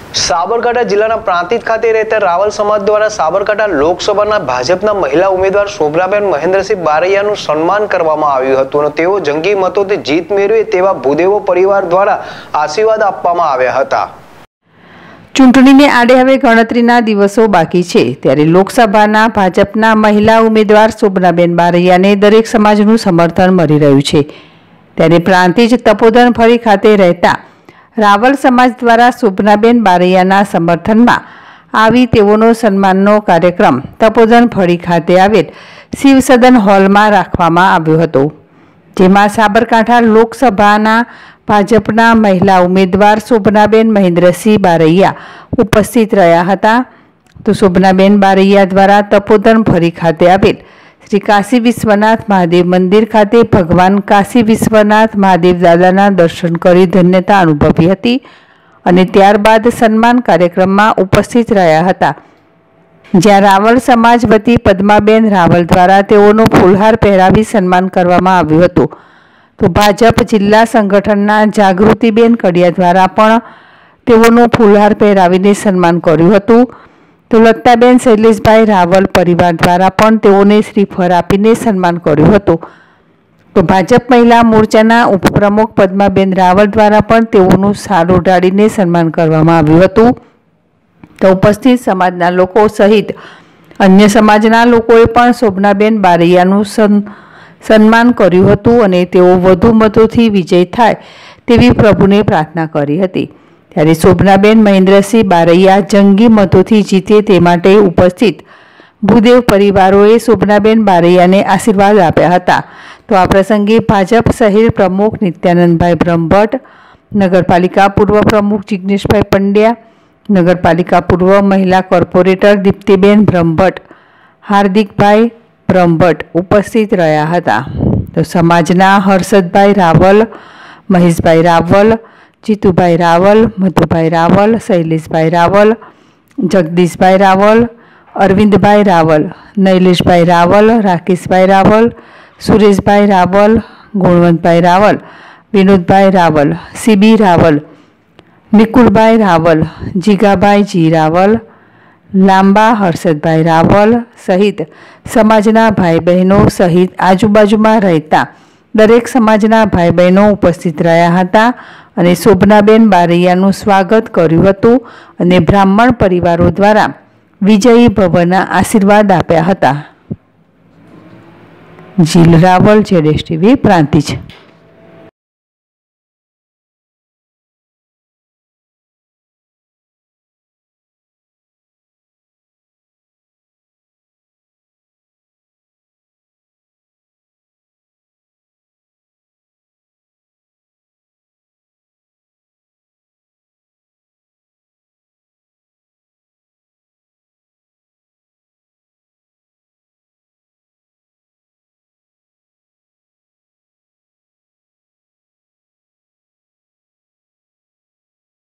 સાબરકાંઠા જિલ્લાના પ્રાંતિજ ખાતે રહેતા રાવલ સમાજ દ્વારા સાબરકાંઠા લોકસભાના ભાજપના મહિલા ઉમેદવાર શોભનાબેન મહેન્દ્રસિંહ બારૈયાનું સન્માન કરવામાં આવ્યું હતું અને તેઓ જંગી મતોથી જીત મેળવે તેવા ભૂદેવો પરિવાર દ્વારા આશીર્વાદ આપવામાં આવ્યા હતા। ચૂંટણીને આડે હવે ગણતરીના દિવસો બાકી છે ત્યારે લોકસભાના ભાજપના મહિલા ઉમેદવાર શોભનાબેન બારૈયાને દરેક સમાજનું સમર્થન મળી રહ્યું છે ત્યારે પ્રાંતિજ તપોધન ફળી ખાતે રહેતા રાવલ સમાજ દ્વારા શોભનાબેન બારૈયાના સમર્થનમાં આવી તેઓનો સન્માનનો કાર્યક્રમ તપોધન ફળી ખાતે આવેલ શિવસદન હોલમાં રાખવામાં આવ્યો હતો, જેમાં સાબરકાંઠા લોકસભાના ભાજપના મહિલા ઉમેદવાર શોભનાબેન મહેન્દ્રસિંહ બારૈયા ઉપસ્થિત રહ્યા હતા। તો શોભનાબેન બારૈયા દ્વારા તપોધન ફળી ખાતે આવેલ શ્રી કાશી વિશ્વનાથ મહાદેવ મંદિર ખાતે ભગવાન કાશી વિશ્વનાથ મહાદેવ દાદાના દર્શન કરી ધન્યતા અનુભવી હતી અને ત્યારબાદ સન્માન કાર્યક્રમમાં ઉપસ્થિત રહ્યા હતા, જ્યાં રાવલ સમાજ વતી પદ્માબેન રાવલ દ્વારા તેઓનો ફૂલહાર પહેરાવી સન્માન કરવામાં આવ્યું હતું। તો ભાજપ જિલ્લા સંગઠનના જાગૃતિબેન કડિયા દ્વારા પણ તેઓનું ફૂલહાર પહેરાવીને સન્માન કર્યું હતું। તો લતાબેન શૈલેષભાઈ રાવલ પરિવાર દ્વારા પણ તેઓને શ્રીફળ આપીને સન્માન કર્યું હતું। તો ભાજપ મહિલા મોરચાના ઉપપ્રમુખ પદ્માબેન રાવલ દ્વારા પણ તેઓનું શાલ ઓઢાડીને સન્માન કરવામાં આવ્યું હતું। તો ઉપસ્થિત સમાજના લોકો સહિત અન્ય સમાજના લોકોએ પણ શોભનાબેન બારૈયાનું સન્માન કર્યું હતું અને તેઓ વધુ મતોથી વિજય થાય તેવી પ્રભુને પ્રાર્થના કરી હતી। ત્યારે શોભનાબેન મહેન્દ્રસિંહ બારૈયા જંગી મતોથી જીતે તે માટે ઉપસ્થિત ભૂદેવ પરિવારોએ શોભનાબેન બારૈયાને આશીર્વાદ આપ્યા હતા। તો આ પ્રસંગે ભાજપ શહેર પ્રમુખ નિત્યાનંદભાઈ બ્રહ્મભટ્ટ, નગરપાલિકા પૂર્વ પ્રમુખ જિગ્નેશભાઈ પંડ્યા, નગરપાલિકા પૂર્વ મહિલા કોર્પોરેટર દીપ્તિબેન બ્રહ્મભટ્ટ, હાર્દિકભાઈ બ્રહ્મભટ્ટ ઉપસ્થિત રહ્યા હતા। તો સમાજના હર્ષદભાઈ રાવલ, મહેશભાઈ રાવલ, જીતુભાઈ રાવલ, મધુભાઈ રાવલ, શૈલેષભાઈ રાવલ, જગદીશભાઈ રાવલ, અરવિંદભાઈ રાવલ, નૈલેશભાઈ રાવલ, રાકેશભાઈ રાવલ, સુરેશભાઈ રાવલ, ગુણવંતભાઈ રાવલ, વિનોદભાઈ રાવલ, સીબી રાવલ, નિકુલભાઈ રાવલ, જીગાભાઈ જી રાવલ, લાંબા હર્ષદભાઈ રાવલ સહિત સમાજના ભાઈ બહેનો સહિત આજુબાજુમાં રહેતા દરેક સમાજના ભાઈ બહેનો ઉપસ્થિત રહ્યા હતા અને શોભનાબેન બારૈયાનું સ્વાગત કર્યું હતું અને બ્રાહ્મણ પરિવારો દ્વારા વિજયી ભવના આશીર્વાદ આપ્યા હતા। જીલ રાવલ, જેડેશ ટીવી, પ્રાંતિજ।